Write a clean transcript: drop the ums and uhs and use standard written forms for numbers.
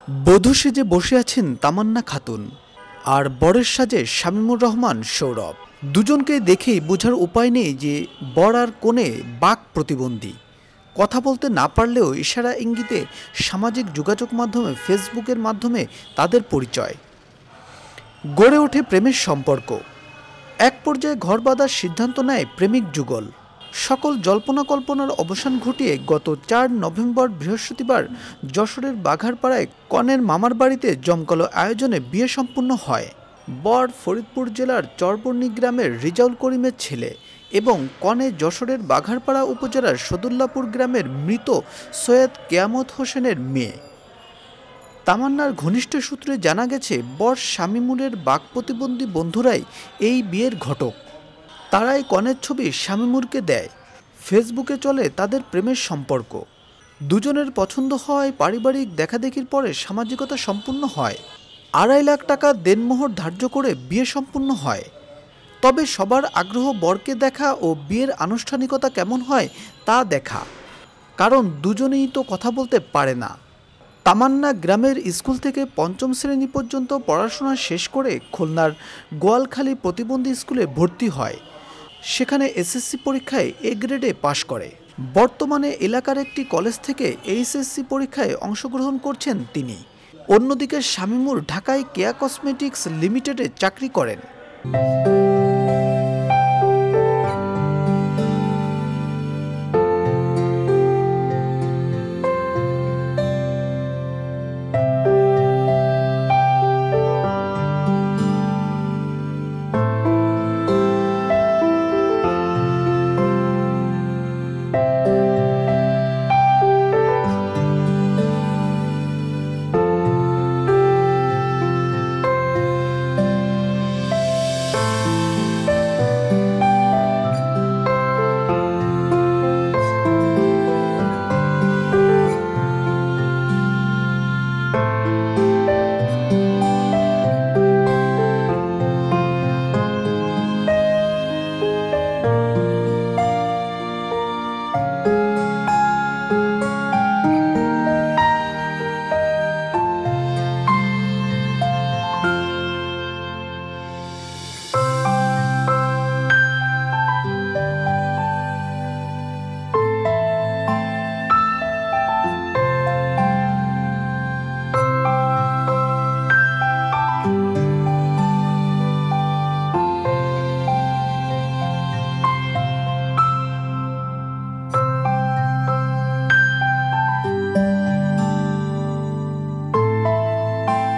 বধূ সেজে বসে আছেন তামান্না খাতুন আর বরের সাজে শামীমুর রহমান সৌরভ। দুজনকে দেখেই বোঝার উপায় নেই যে বর আর কনে বাক প্রতিবন্ধী। কথা বলতে না পারলেও ইশারা ইঙ্গিতে সামাজিক যোগাযোগ মাধ্যমে ফেসবুকের মাধ্যমে তাদের পরিচয়। গড়ে ওঠে প্রেমের সম্পর্ক। এক পর্যায়ে ঘর বাঁধার সিদ্ধান্ত নেয় প্রেমিক যুগল। সকল জল্পনা কল্পনার অবসান ঘটিয়ে গত ৪ নভেম্বর বৃহস্পতিবার যশোরের বাঘারপাড়ায় কনের মামার বাড়িতে জমকালো আয়োজনে বিয়ে সম্পন্ন হয়। বর ফরিদপুর জেলার চরবর্ণী গ্রামের রিজাউল করিমের ছেলে এবং কনে যশোরের বাঘারপাড়া উপজেলার সদুল্লাপুর গ্রামের মৃত সৈয়দ কেয়ামত হোসেনের মেয়ে। তামান্নার ঘনিষ্ঠ সূত্রে জানা গেছে, বর শামীমুরের বাক প্রতিবন্ধী বন্ধুরাই এই বিয়ের ঘটক। তারাই কনের ছবি শামীমুরকে দেয়। ফেসবুকে চলে তাদের প্রেমের সম্পর্ক। দুজনের পছন্দ হওয়ায় পারিবারিক দেখাদেখির পরে সামাজিকতা সম্পূর্ণ হয়। ২.৫ লাখ টাকা দেনমোহর ধার্য করে বিয়ে সম্পূর্ণ হয়। তবে সবার আগ্রহ বরকে দেখা ও বিয়ের আনুষ্ঠানিকতা কেমন হয় তা দেখা, কারণ দুজনেই তো কথা বলতে পারে না। তামান্না গ্রামের স্কুল থেকে ৫ম শ্রেণী পর্যন্ত পড়াশোনা শেষ করে খুলনার গোয়ালখালী প্রতিবন্ধী স্কুলে ভর্তি হয়। সেখানে এসএসসি পরীক্ষায় এ গ্রেডে পাশ করে। বর্তমানে এলাকার একটি কলেজ থেকে এইচএসসি পরীক্ষায় অংশগ্রহণ করছেন তিনি। অন্যদিকে শামীমুর ঢাকায় কেয়া কসমেটিক্স লিমিটেডে চাকরি করেন।